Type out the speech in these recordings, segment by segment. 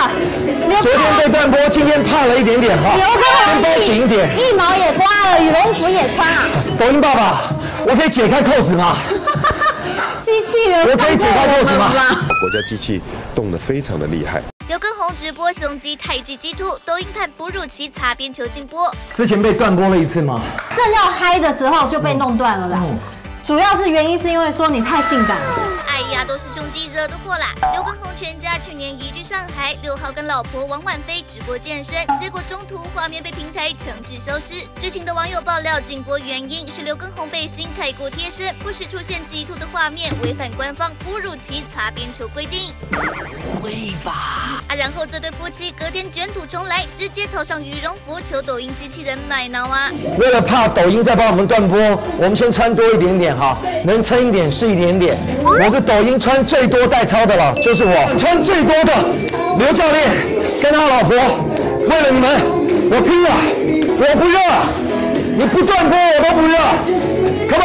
昨天被断波，今天胖了一点点哈，先包紧一点。 腋毛也刮了，羽绒服也穿啊。 抖音爸爸，我可以解开扣子吗？ 机器人， 我可以解开扣子吗？ 国家机器动得非常的厉害。 刘畊宏直播雄鸡泰剧鸡兔，抖音判哺乳期擦边球禁播。 之前被断播了一次吗？ 正要嗨的时候就被弄断了啦。主要是原因是因为说你太性感了。 哎呀，都是雄鸡惹的祸啦！刘畊宏全家去年移居上海，6号跟老婆王婉菲直播健身，结果中途画面被平台强制消失。知情的网友爆料，禁播原因是刘畊宏背心太过贴身，不时出现鸡兔的画面，违反官方哺乳期擦边球规定。 不会吧？ 然后这对夫妻隔天卷土重来，直接套上羽绒服求抖音机器人买挠啊！ 为了怕抖音再帮我们断播，我们先穿多一点点哈，能撑一点是一点点。我是抖音穿最多代操的了，就是我穿最多的刘教练跟他老婆，为了你们我拼了，我不热，你不断播我都不热 ，Come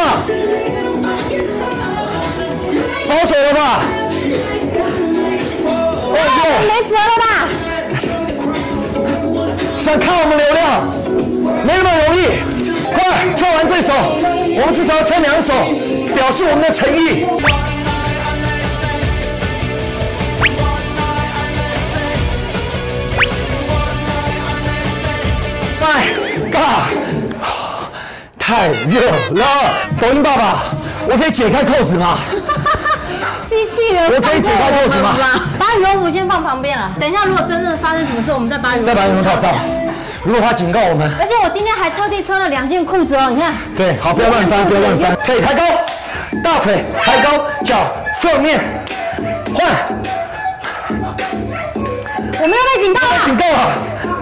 on， 保守了吧？ 没辙了吧？ 想看我们流量，没那么容易。快跳完这首，我们至少要唱2首，表示我们的诚意。My God， 太热了！抖音爸爸，我可以解开扣子吗？ 机器人， 我可以解开扣子吗？ 把羽绒服先放旁边了，等一下如果真的发生什么事，我们再把羽绒服套上。如果他警告我们， 而且我今天还特地穿了2件裤子哦，你看。 对，好，不要乱翻，不要乱翻，腿抬高，大腿抬高，脚侧面换。 我们要被警告了！ 警告了！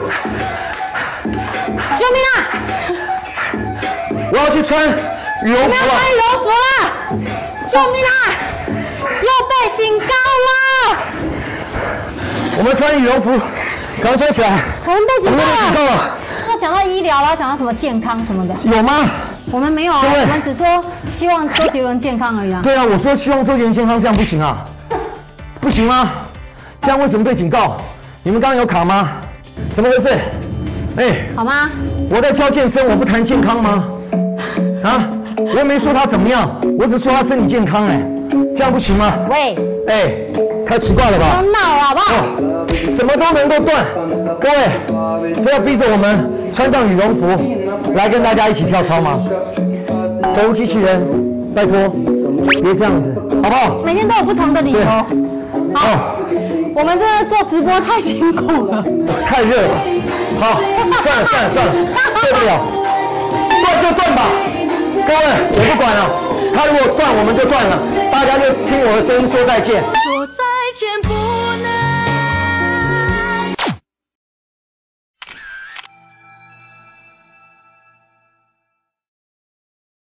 救命啊！ 我要去穿羽绒服了！ 我们要穿羽绒服了！救命啊！又被警告了！ 我们穿羽绒服，刚穿起来。 我们被警告了。 要讲到医疗，然后讲到什么健康什么的。 有吗？ 我们没有啊，我们只说希望周杰伦健康而已啊。 对啊，我说希望周杰伦健康，这样不行啊？不行吗？这样为什么被警告？你们刚刚有卡吗？怎么回事？哎， 好吗？ 我在教健身，我不谈健康吗？啊，我又没说他怎么样，我只说他身体健康哎，这样不行吗？ 喂， 哎，太奇怪了吧？ 不要闹了好不好？ 什么都能够断，各位非要逼着我们穿上羽绒服来跟大家一起跳操吗？抖音机器人，拜托别这样子，好不好？ 每天都有不同的理由。好，我们这做直播太辛苦了， 太热了。好，算了，受不了，断就断吧。各位，我不管了，他如果断我们就断了，大家就听我的声音说再见。 说再见不。